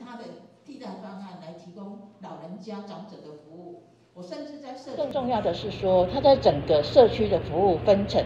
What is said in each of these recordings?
它的替代方案来提供老人家长者的服务。我甚至在社区更重要的是说，它在整个社区的服务分成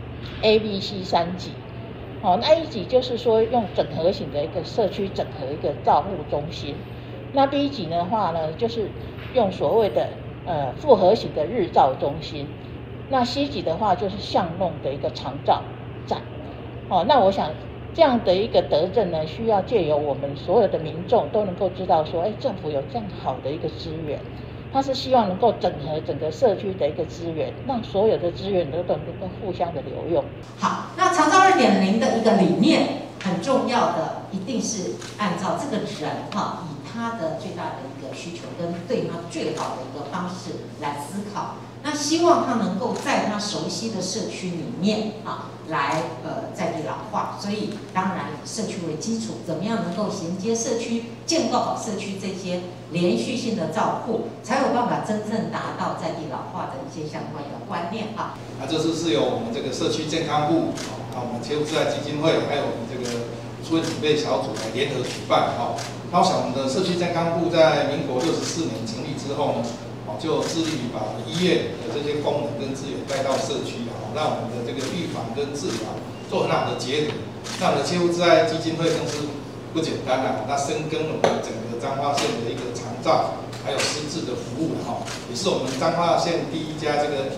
A、B、C 3级。那一级就是说用整合型的一个社区整合一个照护中心。那 B 级的话呢，就是用所谓的复合型的日照中心。那 C 级的话就是巷弄的一个长照站。那我想这样的一个德政呢，需要借由我们所有的民众都能够知道说，政府有这样好的一个资源，它是希望能够整合整个社区的一个资源，让所有的资源都能够互相的流用。 好，那长照2.0的一个理念很重要的，一定是按照这个人以他的最大的一个需求跟对他最好的一个方式来思考。那希望他能够在他熟悉的社区里面来在地老化，所以当然以社区为基础，怎么样能够衔接社区、建构好社区这些连续性的照护，才有办法真正达到在地老化的一些相关的观念那这次是由我们这个社区健康部我们切肤之爱基金会，还有我们这个出院准备小组来联合举办那我想我们的社区健康部在民国64年成立之后呢，就致力于把医院的这些功能跟资源带到社区让我们的这个预防跟治疗做很好的结合。那我们的切肤之爱基金会更是不简单那深耕我们整个彰化县的一个长照还有失智的服务也是我们彰化县第一家这个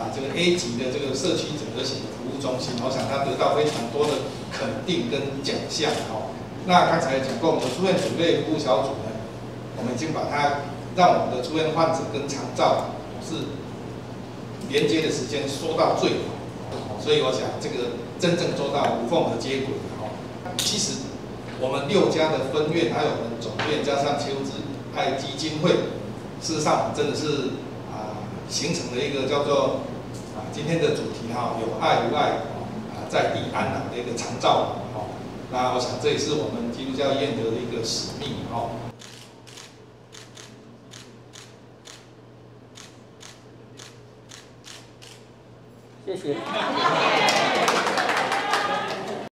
A 级的这个社区整合型的服务中心，我想它得到非常多的肯定跟奖项那刚才讲过，我们的出院准备服务小组呢，我们已经把它让我们的出院患者跟长照是连接的时间缩到最短，所以我想这个真正做到无缝的接轨其实我们6家的分院，还有我们总院，加上切肤之爱基金会，事实上真的是形成了一个叫做今天的主题有爱无爱在地安老的一个长照那我想这也是我们基督教医院的一个使命谢谢。